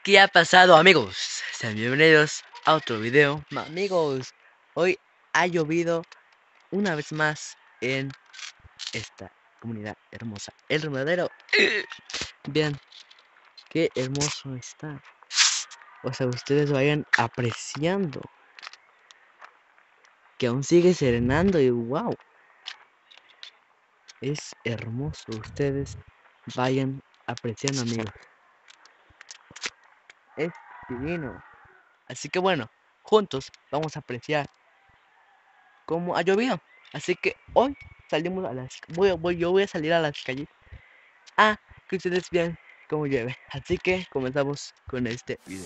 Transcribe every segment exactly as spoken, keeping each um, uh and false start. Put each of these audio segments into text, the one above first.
¿Qué ha pasado, amigos? Sean bienvenidos a otro video. Amigos, hoy ha llovido una vez más en esta comunidad hermosa, El Remedadero. Vean qué hermoso está. O sea, ustedes vayan apreciando que aún sigue serenando y wow, es hermoso. Ustedes vayan apreciando, amigos. Es divino. Así que bueno, juntos vamos a apreciar cómo ha llovido. Así que hoy salimos a las voy, voy, yo voy a salir a las calles a que ustedes vean cómo llueve. Así que comenzamos con este video.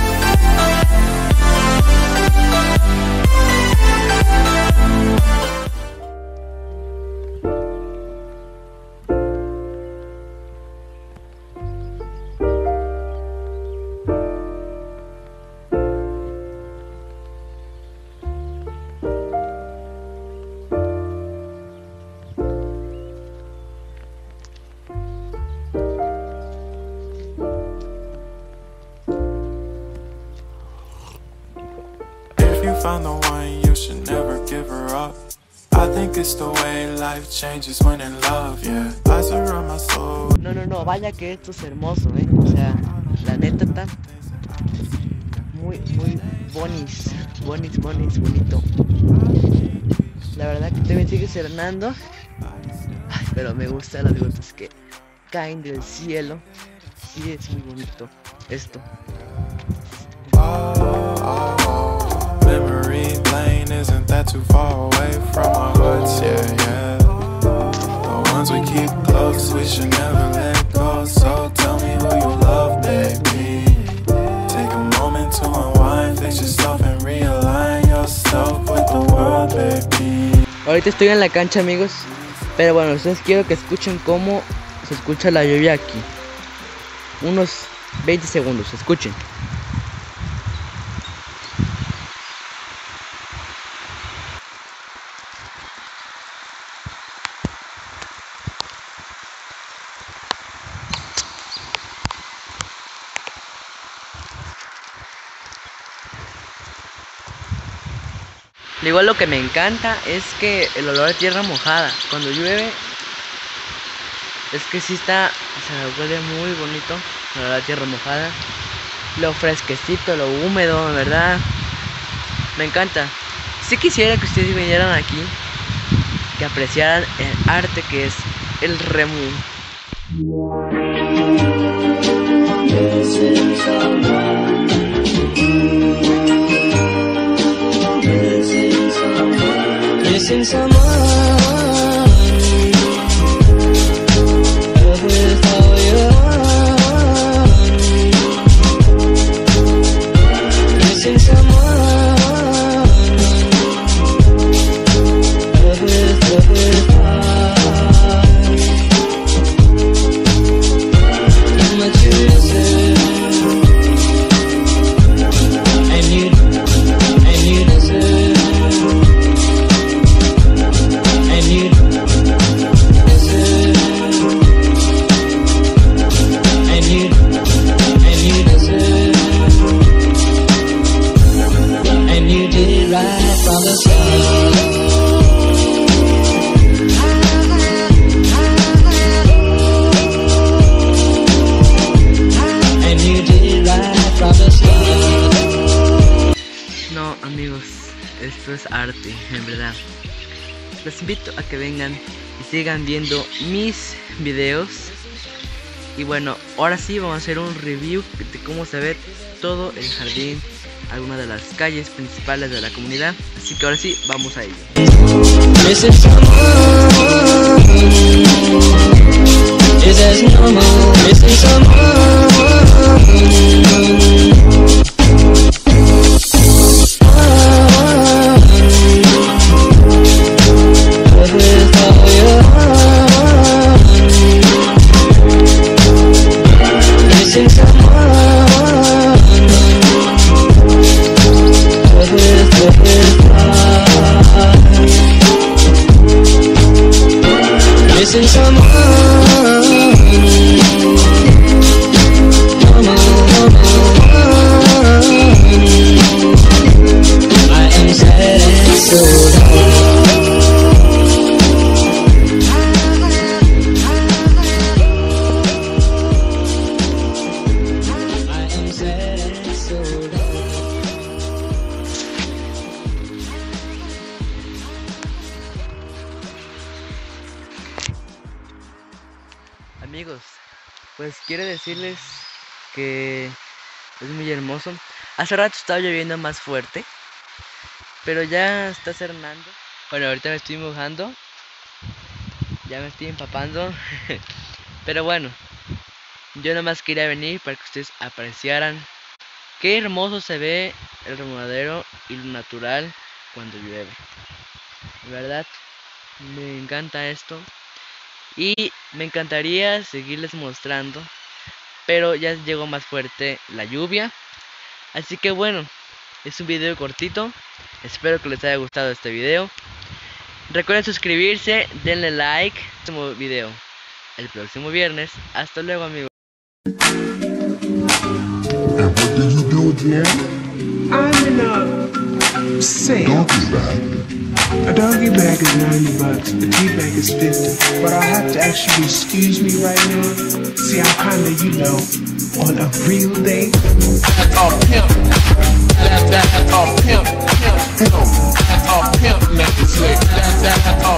Found the one, you should never give her up. I think it's the way life changes when in love, yeah. I surround my soul. No, no, no, vaya que esto es hermoso, eh. O sea, la neta está muy, muy bonis, bonis, bonis, bonito. La verdad que también sigue serenando. Ay, pero me gustan las gotas que caen del cielo. Sí, es muy bonito esto. Oh, oh, oh. Memory lane isn't that too far away from our hearts, yeah, yeah. The ones we keep close, we should never let go. So tell me who you love, baby. Take a moment to unwind, fix yourself and realign yourself with the world, baby. Ahorita estoy en la cancha, amigos, pero bueno, ustedes quiero que escuchen cómo se escucha la lluvia aquí. Unos veinte segundos, escuchen. Igual lo que me encanta es que el olor a tierra mojada cuando llueve es que sí está, o sea, huele muy bonito el olor a tierra mojada, lo fresquecito, lo húmedo, en verdad me encanta. Sí quisiera que ustedes vinieran aquí, que apreciaran el arte que es el remu. Missing someone with all your heart. Missing someone with with heart. How much you listen, and you and you listen. From the start, and you did right from the start. No, amigos, esto es arte, en verdad. Los invito a que vengan y sigan viendo mis videos. Y bueno, ahora sí vamos a hacer un review de cómo se ve todo el jardín, algunas de las calles principales de la comunidad. Así que ahora sí, vamos a ello. Missing someone quiero decirles que es muy hermoso. Hace rato estaba lloviendo más fuerte, pero ya está cernando. Bueno, ahorita me estoy mojando, ya me estoy empapando. Pero bueno, yo nomás quería venir para que ustedes apreciaran qué hermoso se ve el remodadero y lo natural cuando llueve. De verdad, me encanta esto. Y me encantaría seguirles mostrando, pero ya llegó más fuerte la lluvia. Así que bueno, es un video cortito. Espero que les haya gustado este video. Recuerden suscribirse, denle like. Próximo video el próximo viernes. Hasta luego, amigos. And what do you build now? I'm in a sale. Donkey bag. A doggy bag is ninety bucks, a tea bag is fifty. But I'll have to ask you to excuse me right now. See, I'm kinda, you know, on a real date. That's all pimp. That, that, that's all pimp. Pimp. That's all pimp. Let me say. That, that, that's all